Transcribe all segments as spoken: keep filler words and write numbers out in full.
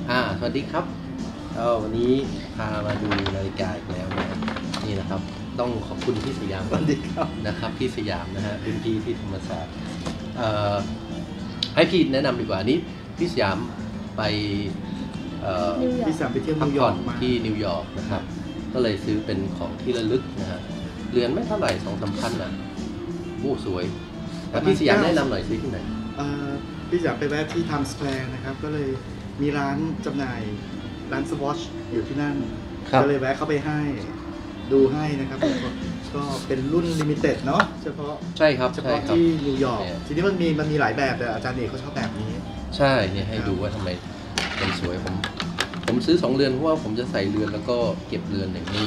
อ่าสวัสดีครับก็วันนี้พามาดูนาฬิกาอีกแล้วนะนี่นะครับต้องขอบคุณพี่สยามสวัสดีครับนะครับพี่สยามนะฮะรุ่นพี่ที่ธรรมศาสตร์เอ่อให้พี่แนะนำดีกว่านี้พี่สยามไปเอ่อพี่สามไปเที่ยวพันิกวยผ่ออร์นกมาที่นิวยอร์กนะครับก็เลยซื้อเป็นของที่ระลึกนะฮะเรือนไม่เท่าไหร่สองสามพันอ่ะโอ้สวยแต่พี่สยามแนะนำหน่อยซื้อที่ไหนเอ่อพี่สามไปแวะที่ไทม์สแควร์นะครับก็เลยมีร้านจำหน่ายร้านสวอชอยู่ที่นั่นก็เลยแวะเข้าไปให้ดูให้นะครับก็เป็นรุ่นลิมิเต็ดเนาะเฉพาะใช่ครับเฉพาะที่นิวยอร์กทีนี้มันมีมันมีหลายแบบแต่อาจารย์เอกเขาชอบแบบนี้ใช่เนี่ยให้ดูว่าทำไมมันสวยผมผมซื้อสองเรือนเพราะว่าผมจะใส่เรือนแล้วก็เก็บเรือนอย่างนี้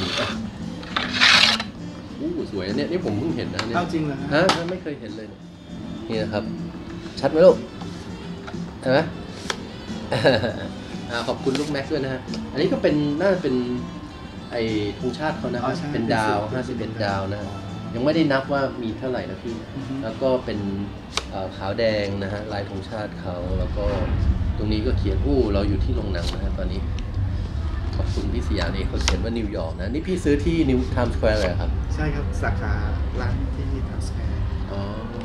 อู้สวยเนี่ยนี่ผมเพิ่งเห็นนะเนี่ยเอาจริงเหรอฮะฮะไม่เคยเห็นเลยนี่นะครับชัดไหมลูกเห็นไหม อ่าขอบคุณลูกแม็กซ์ด้วยนะฮะอันนี้ก็เป็นน่าจะเป็นไอ้ธงชาติเขานะฮะเป็นดาวห้าสิบเอ็ดดาวนะยังไม่ได้นับว่ามีเท่าไหร่นะพี่แล้วก็เป็นขาวแดงนะฮะลายธงชาติเขาแล้วก็ตรงนี้ก็เขียนอู้เราอยู่ที่โรงหนังนะฮะตอนนี้ขอบคุณพี่สยามเองเขาเขียนว่านิวยอร์กนะนี่พี่ซื้อที่นิวไทม์สแควร์เลยครับใช่ครับสาขาร้านที่ไทม์สแควร์อ๋อ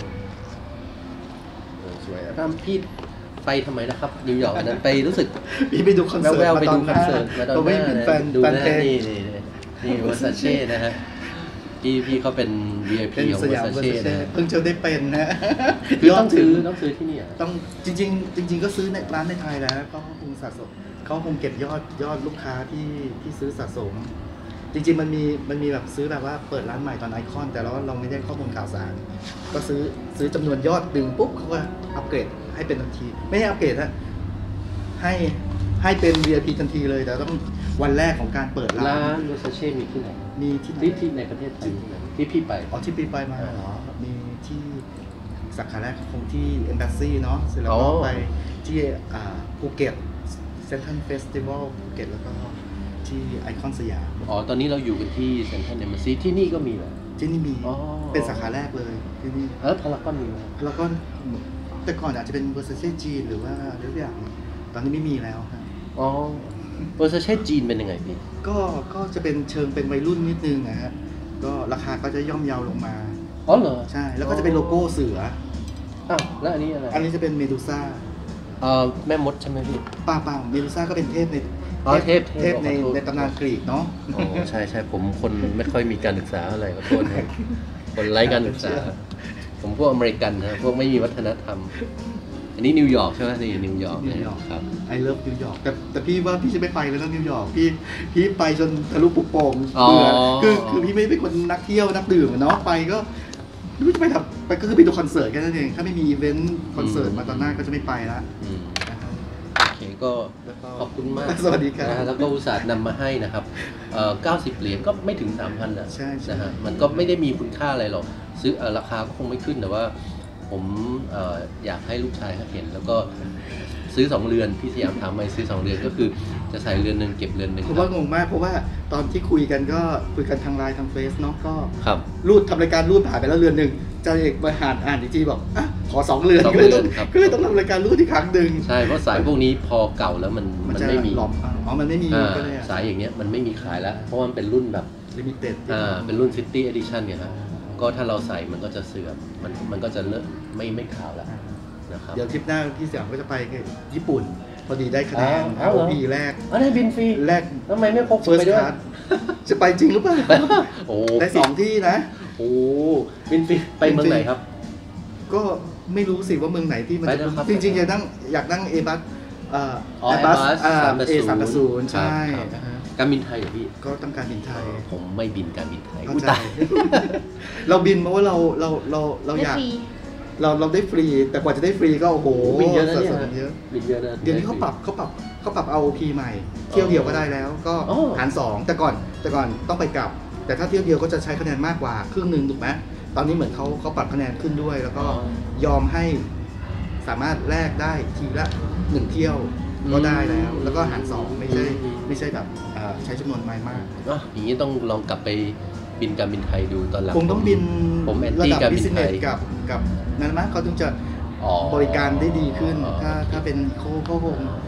สวยแล้วพี่ไปทำไมนะครับนิวยอร์กนั้นไปรู้สึกพี่ไปดูคอนเสิร์ตแววๆไปดูคอนเสิร์ตมาดอนน่าดูนะนี่นี่นี่วอซาเช่นะฮะพี่พี่เขาเป็น วี ไอ พี ของวอซาเช่นะเพิ่งจะได้เป็นนะคือต้องซื้อต้องซื้อที่นี่อ่ะต้องจริงๆจริงๆก็ซื้อในร้านในไทยแล้วก็คงสะสมเขาคงเก็บยอดยอดลูกค้าที่ที่ซื้อสะสมจริงๆมันมีมันมีแบบซื้อแบบว่าเปิดร้านใหม่ตอนไอคอนแต่เราเราไม่ได้ข้อมูลข่าวสารก็ซื้อซื้อจำนวนยอดดึงปุ๊บเขาก็อัปเกรดให้เป็นทันทีไม่ให้อัปเกรดฮะให้ให้เป็น วี ไอ พี ทันทีเลยแต่ต้องวันแรกของการเปิดร้านร้านวอซาเช่มีที่ไหนมีที่ที่ที่ในประเทศไทยที่ไหนที่พี่ไปอ๋อที่พี่ไปมาเหรอมีที่สาขาแรกคงที่ Embassy เนาะเสร็จแล้วก็ไปที่ภูเก็ตเซ็นทรัลเฟสติวัลภูเก็ตแล้วก็ที่ไอคอนสยามอ๋อตอนนี้เราอยู่กันที่เซ็นทรัลเอมบาซีที่นี่ก็มีเหรอที่นี่มีเป็นสาขาแรกเลยที่นี่เออพารากอนมีไหมพารากอนแต่ก่อนอาจจะเป็นเวอร์ซัสจีนหรือว่าเรื่องอย่างตอนนี้ไม่มีแล้วครับอ๋อเวอร์ซัสจีนเป็นยังไงพี่ก็ก็จะเป็นเชิงเป็นวัยรุ่นนิดนึงนะฮะก็ราคาก็จะย่อมเยาลงมาอ๋อเหรอใช่แล้วก็จะเป็นโลโก้เสืออ้าวแล้วอันนี้อะไรอันนี้จะเป็นเมดูซ่าเอ่อแม่มดใช่ไหมพี่ป่าป่าเมดูซ่าก็เป็นเทพในเทพเทพในในตำนานกรีกเนาะอ๋อใช่ใช่ผมคนไม่ค่อยมีการศึกษาอะไรขอโทษนะคนไร้การศึกษาผมพวกอเมริกันนะพวกไม่มีวัฒนธรรมอันนี้นิวยอร์กใช่ไหมนี่นิวยอร์กครับไอเลิฟนิวยอร์กแต่แต่พี่ว่าพี่จะไม่ไปแล้วนะนิวยอร์กพี่พี่ไปจนทะลุปุโป่งเบื่อคือคือพี่ไม่เป็นคนนักเที่ยวนักดื่มเนาะไปก็ไม่รู้จะไปทำไปก็คือไปดูคอนเสิร์ตแค่นั้นเองถ้าไม่มีอีเวนต์คอนเสิร์ตมาตอนหน้าก็จะไม่ไปละโอเคก็ขอบคุณมากสวัสดีครับแล้วก็อุตส่าห์นำมาให้นะครับเอ่อเก้าสิบเหรียญก็ไม่ถึง สามพัน นะนะฮะมันก็ไม่ได้มีคุณค่าอะไรหรอกซื้อราคาก็คงไม่ขึ้นแต่ว่าผมเอ่ออยากให้ลูกชายเขาเห็นแล้วก็ซื้อสองเรือนพี่สยามถามไปซื้อสองเรือนก็คือจะใส่เรือนนึงเก็บเรือนนึงผมว่างงมากเพราะว่าตอนที่คุยกันก็คุยกันทางไลน์ทางเฟซเนาะก็ครับรูดทำรายการรูดผ่านไปแล้วเรือนหนึ่งจะเอกมาอ่านอ่านอีกทีบอกอ่ะขอสองเรือนก็เลยต้องก็เลยต้องทำรายการรูดอีกครั้งหนึ่งใช่เพราะสายพวกนี้พอเก่าแล้วมันมันไม่มีอ๋อมันไม่มีสายอย่างเงี้ยมันไม่มีขายแล้วเพราะมันเป็นรุ่นแบบลิมิเต็ดอ่าเป็นรุ่นซิตี้เอดิชั่นเนี่ยครับก็ถ้าเราใส่มันก็จะเสื่อมมันมันก็จะเลิกไม่ไม่ขาวแล้วนะครับเดี๋ยวทริปหน้าพี่สยามก็จะไปญี่ปุ่นพอดีได้คะแนน อาร์ โอ พี แรกได้บินฟรีแรกทำไมไม่พกไปด้วยจะไปจริงหรือเปล่าโอ้ได้สองที่นะโอ้บินฟรีไปเมืองไหนครับก็ไม่รู้สิว่าเมืองไหนที่มันจริงๆอยากนั่งอยากนั่งเอบัสเอ่อเอบัสเอสามศูนย์ใช่การบินไทยเหรอพี่ก็ต้องการบินไทยผมไม่บินการบินไทยเข้าใจเราบินเพราะว่าเราเราเราเราอยากเราเราได้ฟรีแต่กว่าจะได้ฟรีก็โอ้โหบินเยอะนะเนี่ยเยอะบินเยอะนะเดี๋ยวนี้เขาปรับเขาปรับเขาปรับ อาร์ โอ พี ใหม่เที่ยวเดียวก็ได้แล้วก็หารสองแต่ก่อนแต่ก่อนต้องไปกลับแต่ถ้าเที่ยวเดียวก็จะใช้คะแนนมากกว่าครึ่งหนึ่งถูกไหมตอนนี้เหมือนเขาเขาปรับคะแนนขึ้นด้วยแล้วก็ยอมให้สามารถแลกได้ทีละหนึ่งเที่ยวก็ได้แล้วแล้วก็หารสองไม่ใช่ไม่ใช่แบบใช้จำนวนไม่มากอ๋ออย่างนี้ต้องลองกลับไปบินการบินไทยดูตอนหลังคงต้องบินผมแอนระตี้ดับการบินสเนไทสยกับกับนั่นมั้ยเขาถึงจะบริการได้ดีขึ้นถ้าถ้าเป็นโค้เขาคงใ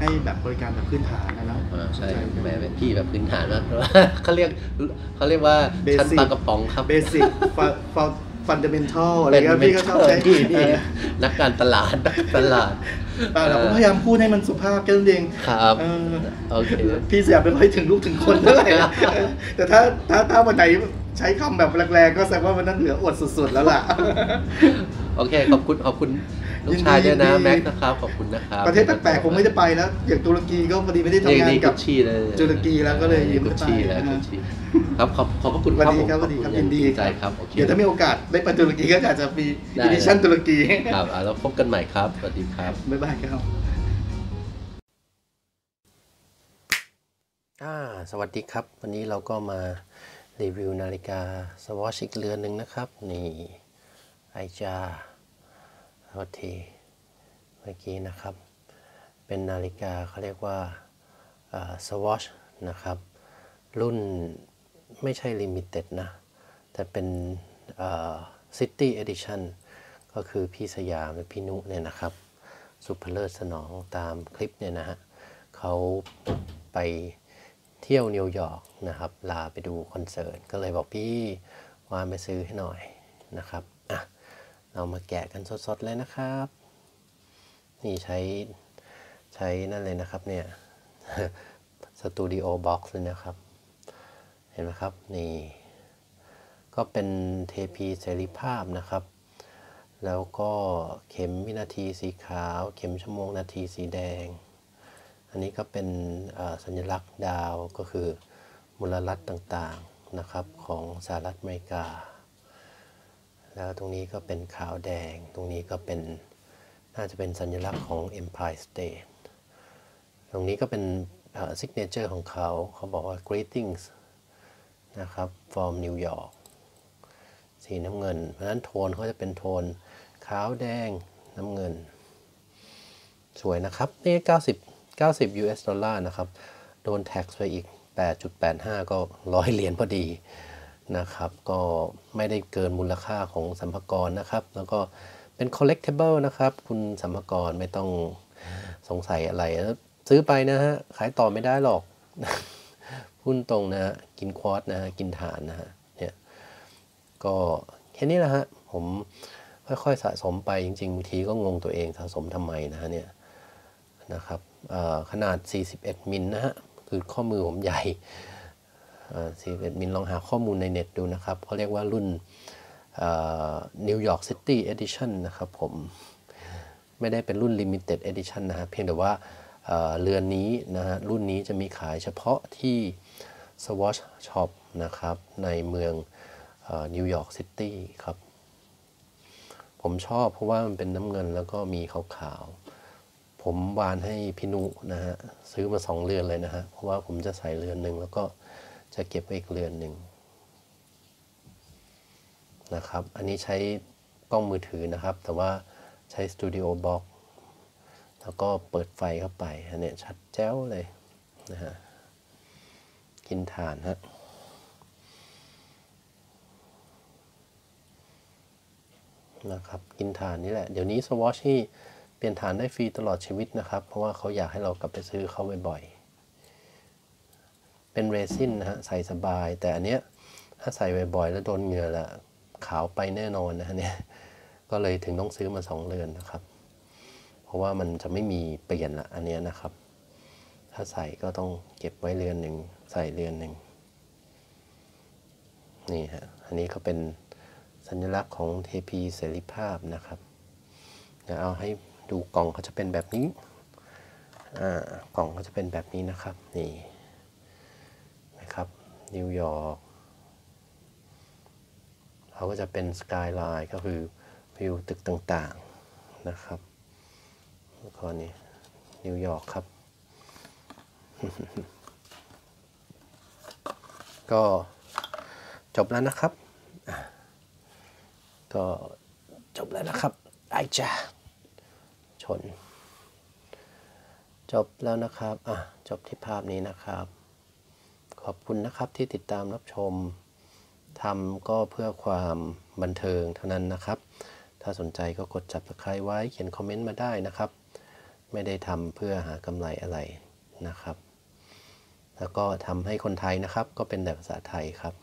ให้แบบบริการแบบพื้นฐานนะเนาะอ่าใช่แหมเป็นพี่แบบพื้นฐานมาก เขาเรียกเขาเรียกว่าชั้นปลากระป๋องครับเบสิกฟันเดเมนทัลอะไรเงี้ยพี่ก็ชอบใช้พี่พี่นักการตลาดนักตลาดเราก็พยายามพูดให้มันสุภาพแค่นั้นเองครับเออโอเคพี่เสียไม่ค่อยถึงลูกถึงคนเท่าไหร่แต่ถ้าถ้าถ้าวันไหนใช้คำแบบแรงๆก็แสดงว่าวันนั้นเหลืออดสุดๆแล้วล่ะโอเคขอบคุณขอบคุณลูกชายด้วยนะแม็กนะครับขอบคุณนะครับประเทศแปลกๆคงไม่ได้ไปแล้วอย่างตุรกีก็พอดีไม่ได้ทำงานกับชีเลยตุรกีแล้วก็เลยยืมกุไม่ชไปชี่แล้วกุชชี่ครับขอบขอบพระคุณสวัสครับดีผมครับสวัสดีครับขอยินดีใจครับโอเคเดี๋ยวถ้ามีโอกาสได้ไปตุรกีก็อาจจะมีได้อีดิชั่นตุรกีครับอ่าแล้วพบกันใหม่ครับสวัสดีครับบ๊ายบายครับอ่าสวัสดีครับวันนี้เราก็มารีวิวนาฬิกาสวอชอีกเรือนหนึ่งนะครับนี่ไอจาโทษทีเมื่อกี้นะครับเป็นนาฬิกาเขาเรียกว่าสวอชนะครับรุ่นไม่ใช่ลิมิเต็ดนะแต่เป็นซิตี้เอดิชั่นก็คือพี่สยามและพี่นุเนี่ยนะครับสุภเลิศสนองตามคลิปเนี่ยนะฮะเขาไปเที่ยวนิวยอร์กนะครับลาไปดูคอนเสิร์ตก็เลยบอกพี่วานไปซื้อให้หน่อยนะครับอ่ะเรามาแกะกันสดๆเลยนะครับนี่ใช้ใช้นั่นเลยนะครับเนี่ยสตูดิโอบ็อกซ์เลยนะครับเห็นไหมครับนี่ก็เป็นเทพีเสรีภาพนะครับแล้วก็เข็มวินาทีสีขาวเข็มชั่วโมงนาทีสีแดงอันนี้ก็เป็นสัญลักษณ์ดาวก็คือมูลรัฐต่างๆนะครับของสหรัฐอเมริกาแล้วตรงนี้ก็เป็นขาวแดงตรงนี้ก็เป็นน่าจะเป็นสัญลักษณ์ของ Empire State ตรงนี้ก็เป็นซิกเนเจอร์ของเขาเขาบอกว่า greetings นะครับ from New York สีน้ำเงินเพราะฉะนั้นโทนเขาจะเป็นโทนขาวแดงน้ำเงินสวยนะครับนี่เก้าสิบ เก้าสิบ ยู เอส ดอลลาร์นะครับโดนแท็กซ์ไปอีก แปดจุดแปดห้า ก็ร้อยเหรียญพอดีนะครับก็ไม่ได้เกินมูลค่าของสัมภากรนะครับแล้วก็เป็น collectible นะครับคุณสัมภากรไม่ต้องสงสัยอะไรซื้อไปนะฮะขายต่อไม่ได้หรอกพูดตรงนะฮะกินควอตนะฮะกินฐานนะฮะเนี่ยก็แค่นี้แหละฮะผมค่อยๆสะสมไปจริงๆบางทีก็งงตัวเองสะสมทำไมนะฮะเนี่ยนะครับขนาดสี่สิบเอ็ดมิลนะฮะคือข้อมือผมใหญ่สี่สิบเอ็ดมิลลองหาข้อมูลในเน็ตดูนะครับเขาเรียกว่ารุ่น New York City Edition นะครับผมไม่ได้เป็นรุ่น Limited Edition นะฮะเพียงแต่ว่าเรือนนี้นะฮะรุ่นนี้จะมีขายเฉพาะที่ Swatch Shop นะครับในเมืองนิวยอร์กซิตี้ครับผมชอบเพราะว่ามันเป็นน้ำเงินแล้วก็มีขาวๆผมวานให้พี่นุนะฮะซื้อมาสองเรือนเลยนะฮะเพราะว่าผมจะใส่เรือนหนึ่งแล้วก็จะเก็บไว้อีกเรือนหนึ่งนะครับอันนี้ใช้กล้องมือถือนะครับแต่ว่าใช้สตูดิโอบ็อกซ์แล้วก็เปิดไฟเข้าไปอันนี้ชัดแจ๋วเลยนะฮะกินถ่านฮะนะครับกินถ่านนี่แหละเดี๋ยวนี้ Swatch นี่เปลี่ยนถ่านได้ฟรีตลอดชีวิตนะครับเพราะว่าเขาอยากให้เรากลับไปซื้อเขาบ่อยๆเป็นเรซินนะฮะใส่สบายแต่อันเนี้ยถ้าใส่บ่อยๆแล้วโดนเหงื่อละขาวไปแน่นอนนะฮะเนี่ยก็เลยถึงต้องซื้อมาสองเรือนนะครับเพราะว่ามันจะไม่มีเปลี่ยนละอันเนี้ยนะครับถ้าใส่ก็ต้องเก็บไว้เรือนหนึ่งใส่เรือนหนึ่งนี่ฮะอันนี้ก็เป็นสัญลักษณ์ของเทพีเสรีภาพนะครับเดี๋ยวเอาให้ดูกล่องเขาจะเป็นแบบนี้อ่ากล่องเขาจะเป็นแบบนี้นะครับนี่นะครับนิวยอร์กเขาก็จะเป็นสกายไลน์ก็คือวิวตึกต่างๆนะครับแล้วก็นี่นิวยอร์กครับ ก็จบแล้วนะครับก็จบแล้วนะครับไอจ้าชนจบแล้วนะครับอ่ะจบที่ภาพนี้นะครับขอบคุณนะครับที่ติดตามรับชมทำก็เพื่อความบันเทิงเท่านั้นนะครับถ้าสนใจก็กด Subscribe ไว้เขียนคอมเมนต์มาได้นะครับไม่ได้ทำเพื่อหากำไรอะไรนะครับ แล้วก็ทำให้คนไทยนะครับก็เป็นแต่ภาษาไทยครับ